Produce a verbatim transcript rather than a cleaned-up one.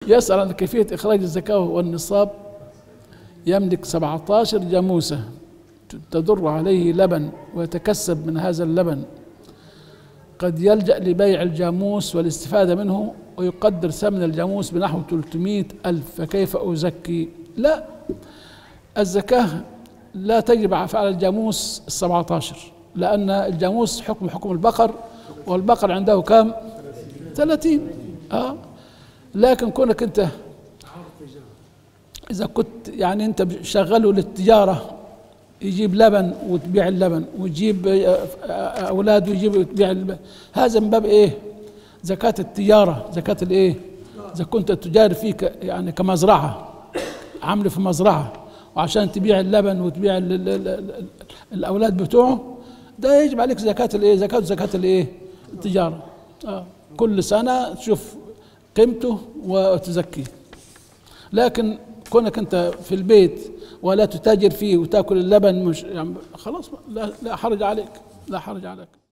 يسأل عن كيفية إخراج الزكاة والنصاب. يملك سبعة عشر جاموسة تدر عليه لبن ويتكسب من هذا اللبن، قد يلجأ لبيع الجاموس والاستفادة منه ويقدر ثمن الجاموس بنحو ثلاثمائة ألف، فكيف أزكي؟ لا، الزكاة لا تجب على الجاموس السبعة عشر، لأن الجاموس حكم حكم البقر، والبقر عنده كم؟ ثلاثين. آه. لكن كونك أنت إذا كنت يعني أنت شغله للتجارة، يجيب لبن وتبيع اللبن، ويجيب أولاد ويجيب وتبيع اللبن، هذا من باب إيه؟ زكاة التجارة، زكاة الإيه؟ إذا كنت تجاري فيك يعني كمزرعة، عامله في مزرعة وعشان تبيع اللبن وتبيع ال ال ال الأولاد بتوعه، ده يجب عليك زكاة الإيه؟ زكاة زكاة الإيه؟ التجارة. آه. كل سنة تشوف قيمته وتزكيه. لكن كونك أنت في البيت ولا تتاجر فيه وتاكل اللبن، مش يعني خلاص، لا, لا حرج عليك، لا حرج عليك.